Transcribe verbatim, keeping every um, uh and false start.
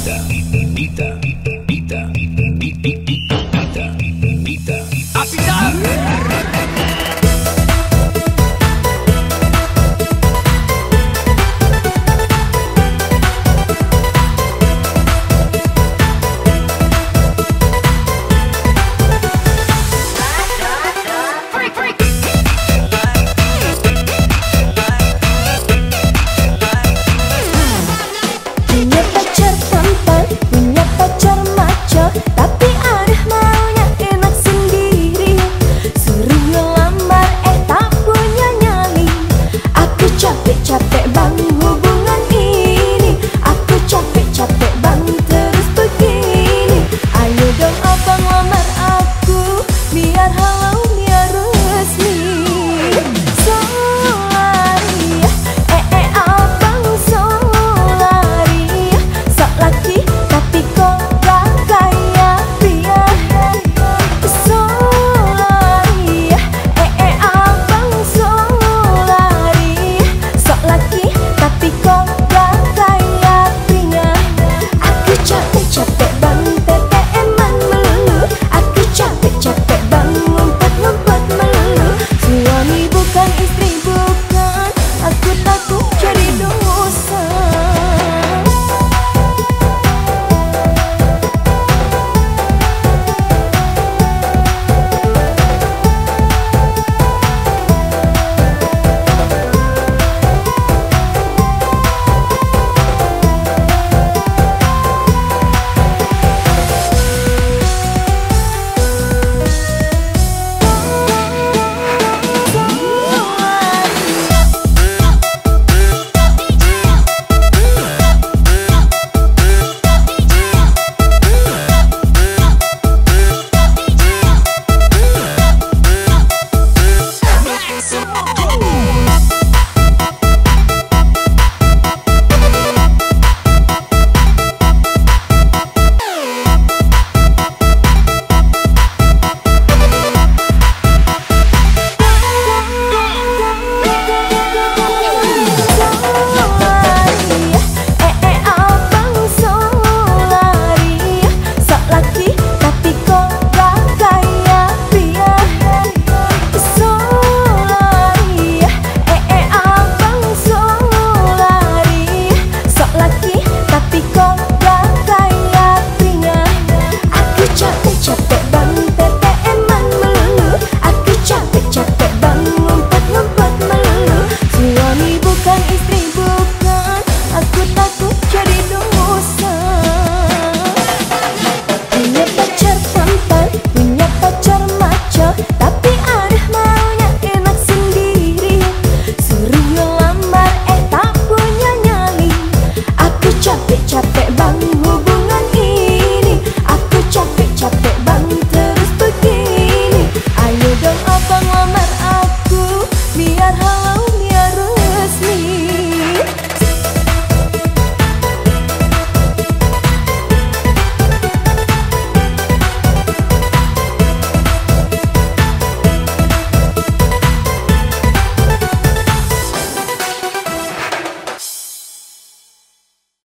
Dita, Dita, Dita, Dita, Dita, Apitar. Capek bang hubungan ini, aku capek-capek bang terus begini. Ayo dong abang lamar aku, biar halau biar resmi. Solari, eh eh abang solari, sok laki tapi kok gak kaya pria. Solari, eh eh abang solari, laki tapi kok gak kaya pria. Aku capek-capek bang T T M-an melulu, aku capek-capek bang ngumpet-ngumpet melulu. Suami bukan istri bukan, aku takut jadi dosa. Capek bang T T M-an melulu, aku capek-capek bang ngumpet-ngumpet melulu. Suami bukan istri bukan, aku takut jadi dosa. Punya pacar tampan, punya pacar maco, tapi ada maunya enak sendiri. Suruh ngelamar eh tak punya nyali. Aku capek-capek bang hubungan ini, aku capek-capek bang terus begini. Ayo dong abang lamar aku, biar halau